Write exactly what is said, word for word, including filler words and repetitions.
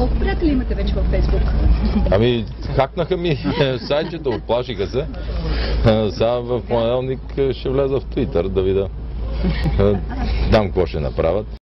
Колко приятели имате вече във Фейсбук? Ами, хакнаха ми сайчето, оплашиха се. Сега в понеделник ще влеза в Твитър да видя. Там какво ще направят.